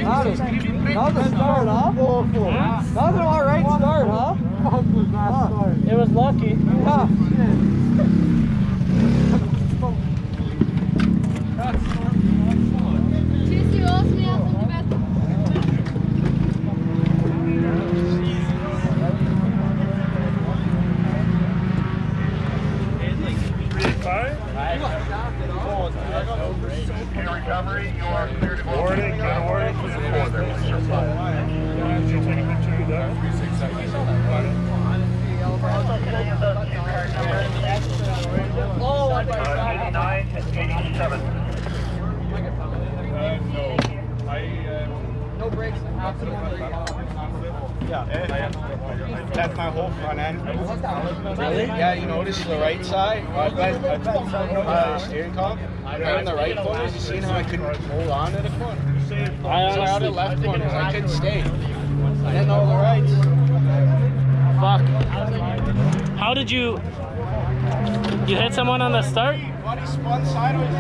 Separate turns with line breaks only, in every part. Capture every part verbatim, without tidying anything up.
Not a start, huh? Awful. Not an alright start, huh? Huh.
It was lucky.
Yeah.
Recovery, you are cleared to go. Warning, good warning for the four there. You take a picture of that? three six seven.
Oh,
uh, eighty-nine and eighty-seven. Uh, no. I, uh,
no brakes.
Yeah, that's my whole front end.
Really?
Yeah, you notice the right side, uh, uh, steering column, right in the right corners. You seen how I couldn't hold on to the corner?
I
So out
honestly
of left corners, I couldn't stay. And then all the rights.
Fuck. How did you... You hit someone on the start?
Body spun sideways.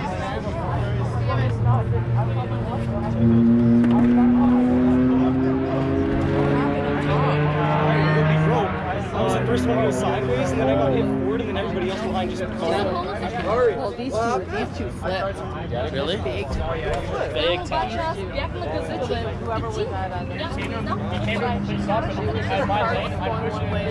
First one goes sideways, and then I got hit forward, and then everybody else behind just sorry.
Well, these two, these two flipped.
Really?
Big time.
Big time.
Whoever was that on there.
He came up and stopped and had my lane. I'm pushing it.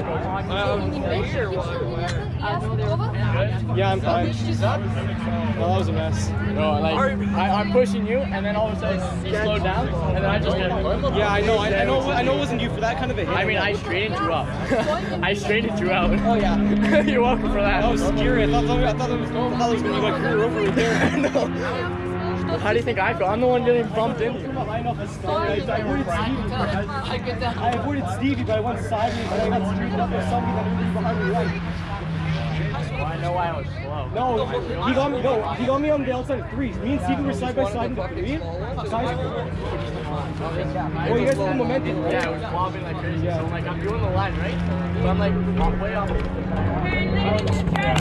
Yeah, I'm fine. Well, that was a mess.
No, like, I, I'm pushing you, and then all of a sudden you slowed down, and then I just get
Yeah, I know. I, I know. I know it wasn't you for that kind of a hit.
I mean, I straightened you up. I straightened you out.
Oh yeah.
You're welcome for that.
That was scary. I thought, I thought that was, I thought it was going to be my career over there.
No. How do you think I feel? I'm the one getting bumped in.
I avoided Stevie, I avoided Stevie, but I went sideways, and I got screwed up with somebody that was behind me right.
Well, I know why I was slow.
No, he got me. No, he got me on the outside of threes. Me and Stevie were side by side in the three. Guys, well, you guys had the momentum, right?
Yeah, it was wobbling like crazy. So I'm like, I'm doing the line, right? So I'm like, way off.